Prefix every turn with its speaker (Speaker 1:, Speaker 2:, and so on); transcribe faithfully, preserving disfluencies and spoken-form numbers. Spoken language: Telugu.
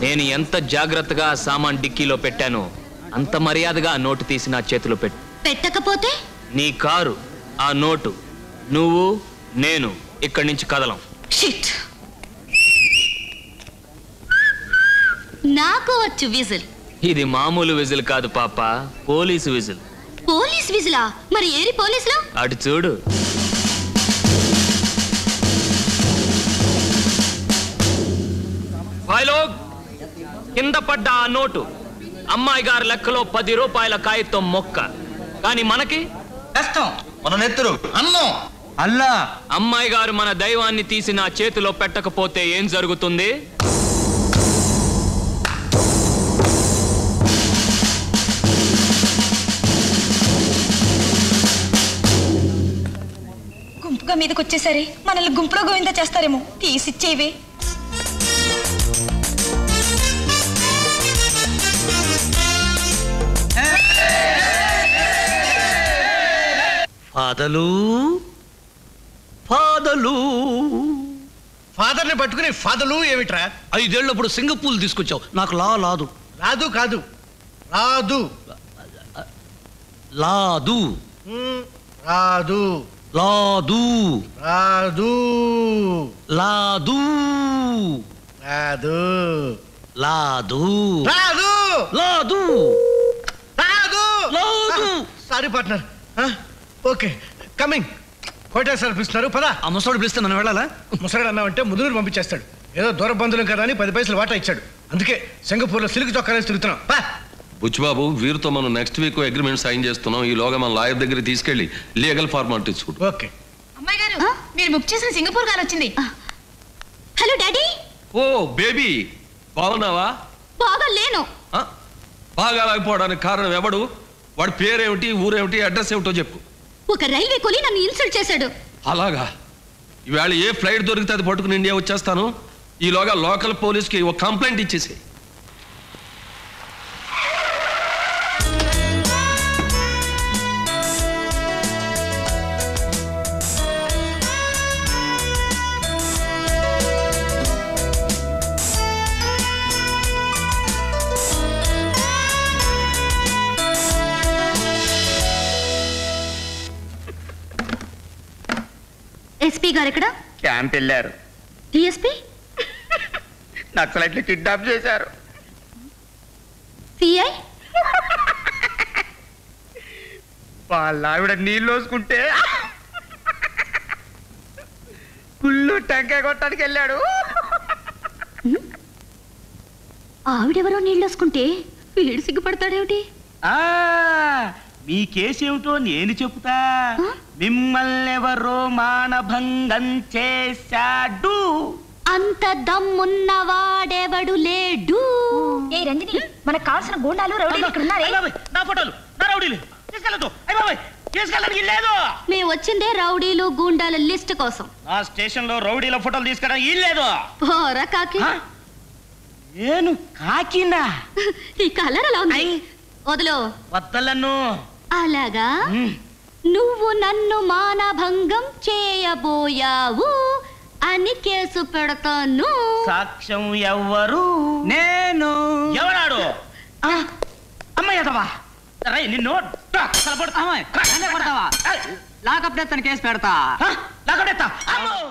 Speaker 1: నేను ఎంత జాగ్రత్తగా సామాన్ డిక్కీలో పెట్టానో అంత మర్యాదగా ఆ నోటు తీసి నా చేతిలో పెట్టు.
Speaker 2: పెట్టకపోతే
Speaker 1: నీ కారు, ఆ నోటు, నువ్వు నేను ఇక్కడి నుంచి కదలం.
Speaker 2: షిట్. నాకు వచ్చు విజిల్.
Speaker 1: ఇది మామూలు విజిల్ కాదు పాప, పోలీసు విజిల్.
Speaker 2: పోలీస్ విజిలా? మరి ఏరి పోలీసులు?
Speaker 1: అటు చూడు. కింద పడ్డ ఆ నోటు అమ్మాయి గారి లెక్కలో పది రూపాయల కాగితం మొక్క, కానీ మనకి
Speaker 3: కష్టం. మన నెత్తురు అన్నం.
Speaker 4: అల్లా
Speaker 1: అమ్మాయి గారు మన దైవాన్ని తీసి నా చేతిలో పెట్టకపోతే ఏం జరుగుతుంది?
Speaker 5: గుంపుగా మీదకి వచ్చేసరి మనల్ని గుంపులో గోవిందా చేస్తారేమో, తీసిచ్చేవే.
Speaker 4: ఫాదలు ఫాదలు
Speaker 6: ఫాదర్ని పట్టుకుని ఫాదలు ఏమిట్రా?
Speaker 4: ఐదేళ్లప్పుడు సింగపూర్ తీసుకొచ్చావు, నాకు లా లాదు.
Speaker 6: రాదు కాదు రాదు
Speaker 4: లాదు
Speaker 6: రాదు
Speaker 4: లాదు
Speaker 6: రాదు
Speaker 4: లాదు
Speaker 6: రాదు
Speaker 4: లాదు
Speaker 6: రాదు
Speaker 4: లాదు
Speaker 6: రాదు
Speaker 4: లాదు.
Speaker 6: Sorry partner. Okay coming. Kota sir పిలుస్తున్నారు, పదా.
Speaker 4: ఆ ముసడు పిలిస్తే నన్ను వెళ్ళాలా?
Speaker 6: ముసరాడు అన్నావంటే ముదురు పంపించేస్తాడు. ఏదో దూర బంధువులం కదా అని పది పైసలు వాటా ఇచ్చాడు. అందుకే సింగపూర్లో సిల్క్ చొక్కాలేసి తిరుగుతున్నాం.
Speaker 7: బుచ్చిబాబు, వీరితో మనం నెక్స్ట్ వీక్ అగ్రిమెంట్ సైన్ చేస్తున్నాం. ఈలోగా మన లాయర్ దగ్గర తీసుకెళ్లి లీగల్ ఫార్మాలిటీ చూడు.
Speaker 6: ఓకే.
Speaker 5: అమ్మాయి గారు, మీరు బుక్ చేసిన సింగపూర్ గారు వచ్చింది.
Speaker 2: Hello daddy.
Speaker 7: ఓ బేబీ, బాగున్నావా?
Speaker 2: బాగా లేను.
Speaker 7: బాగా లేకపోవడానికి కారణం ఎవడు? వాడి పేరేమిటి, ఊరేమిటి, అడ్రస్ ఏమిటో చెప్పు.
Speaker 2: ఒక రైల్వే కూలీ నన్ను ఇన్సల్ట్ చేశాడు.
Speaker 7: అలాగా? ఈవేళ ఏ ఫ్లైట్ దొరికితే అది పట్టుకుని ఇండియా వచ్చేస్తాను. ఈలోగా లోకల్ పోలీస్కి ఒక కంప్లైంట్ ఇచ్చేసి.
Speaker 2: ఎస్పీ గారు ఎక్కడ?
Speaker 8: క్యాంప్ వెళ్ళారు.
Speaker 2: డిఎస్పీ?
Speaker 8: నక్సలైట్లు కిడ్నాప్ చేశారు.
Speaker 2: సిఐ?
Speaker 8: వాళ్ళ ఆవిడ నీళ్ళు వేసుకుంటే గుళ్ళు టెంకాయ కొట్టడానికి వెళ్ళాడు.
Speaker 2: ఆవిడెవరో నీళ్ళు వేసుకుంటే వీడు సిగ్గుపడతాడేమిటి?
Speaker 8: మీ కేసేమిటో నేను చెప్తా. మిమ్మల్ని ఎవరో మానభంగం చేశాడు.
Speaker 2: అంత దమ్మున్నవాడెవడు లేడు.
Speaker 5: ఏ రంజని, మనకు కావాల్సిన గూండాలు రౌడీలు ఇక్కడ ఉన్నారే.
Speaker 8: నా ఫోటోలు, నా రౌడీలు తీసుకెళ్ళదు. తీసుకెళ్ళడానికి లేదు.
Speaker 2: మేము వచ్చిందే రౌడీలు గూండాల లిస్ట్ కోసం.
Speaker 8: నా స్టేషన్ లో రౌడీల ఫోటోలు తీసుకెళ్ళడానికి ఇల్లేదు.
Speaker 2: పోరా కాకి.
Speaker 8: నేను కాకినా?
Speaker 2: ఈ కలర్ అలా ఉంది. వదులు.
Speaker 8: వద్దలను.
Speaker 2: అలాగా? నువ్వు నన్ను మానభంగం చేయబోయావు అని కేసు పెడతాను.
Speaker 8: సాక్ష్యం ఎవ్వరు?
Speaker 4: నేను.
Speaker 8: ఎవరాడు? అమ్మాయిదవా నిన్ను
Speaker 4: లాకప్ డెత్ కేసు పెడతా.
Speaker 8: Lockup death? అమ్మో